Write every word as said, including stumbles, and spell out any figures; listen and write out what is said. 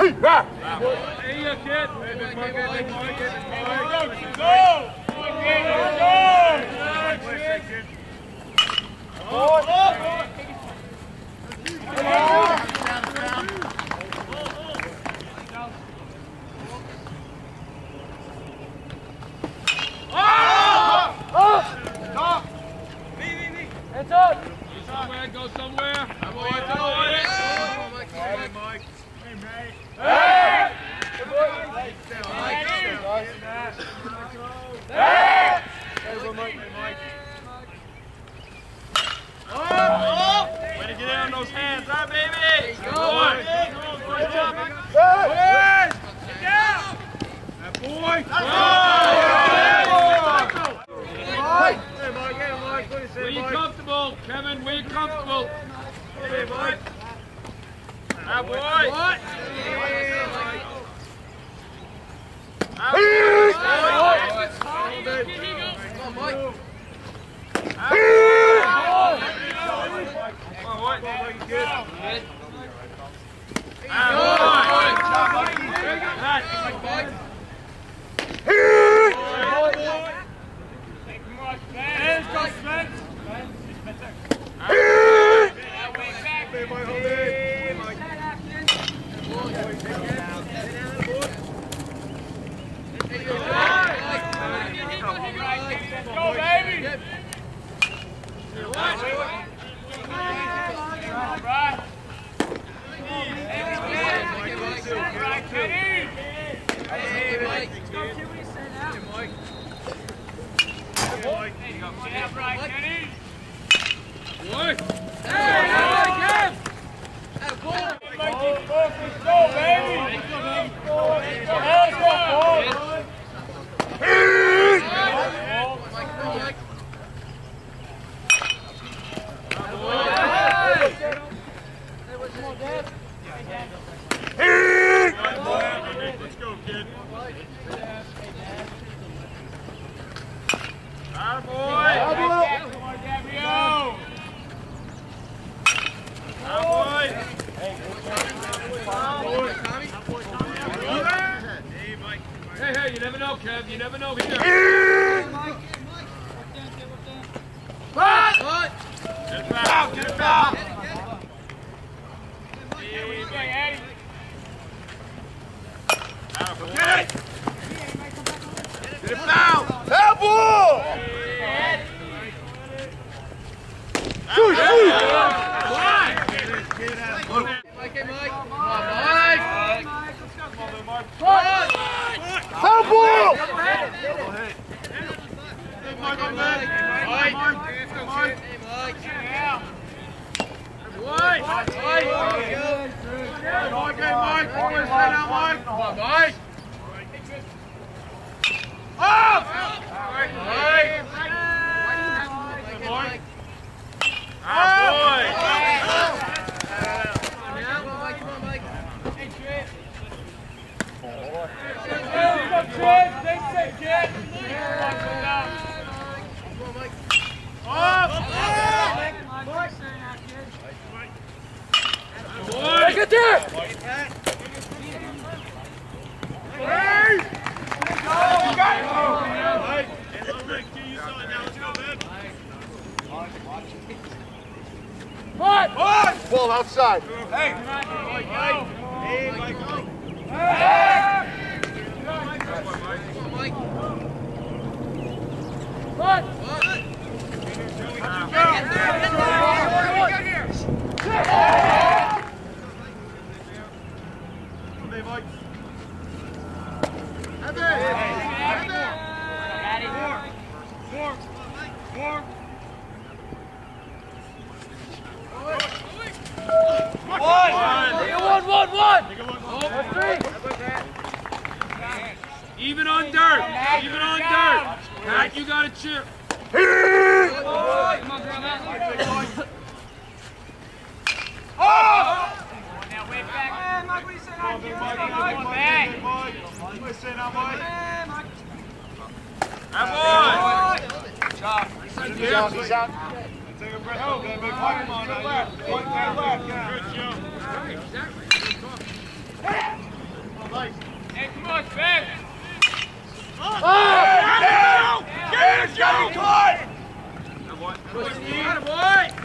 back. Hey, you kid. Big Mike, big Mike, big Mike. Go! Go! Hands up! Go somewhere, go somewhere. I'm going to do it. Hey, Mike. Hey, mate. Hey! Good boy. Hey! Hey, Mike. Hey, Mike. Oh! Way to get in on those hands, huh, baby? Good boy. Good job, Mike. Hey! Get down! That boy. Hey, Mike. Hey, Mike. What do you say, Where you Mike? comfortable, Kevin? Where you comfortable? Hey, Mike. That boy. What? Hey, Mike. That boy. Come on, Mike. Come on, what? Mike, good. Go, baby! Let's go, kid. Ah, boy! Come on, Gabriel! Ah, boy! Hey, hey, you never know, Kev. You never know here. What? Get it foul, get it foul. Get it! Get it foul! That ball! Shoot, shoot! Mike, hey, Mike. Come on, Mike. That ball! Mike on that. Mike. Mike. Hey, Mike. Yeah. Mike. Mike. Mike, hey, Mike. Stay down, Mike. Come on, Mike. Up! Mike. Mike. Mike. Ah, boy. Get there! Hey! You got it! What? What? Ball outside. Hey! Hey, Mike. What? Hey, Mike. More! More! One! One, one, one! That's three! Even on dirt! Even on dirt! Pat, you got a chip! Come on, girl, Matt. Oh! Now, way back. Hey, Mike, what do you say now? Mike, Mike, Mike. What do you say now, Mike? That boy! Good job. He's out, he's out. Take a breath, okay, big Mike. Come on now. Left. Mike, left. Good job. Exactly. Hey, come on, Sven. Oh! Get it! Get it! Get it! Atta boy.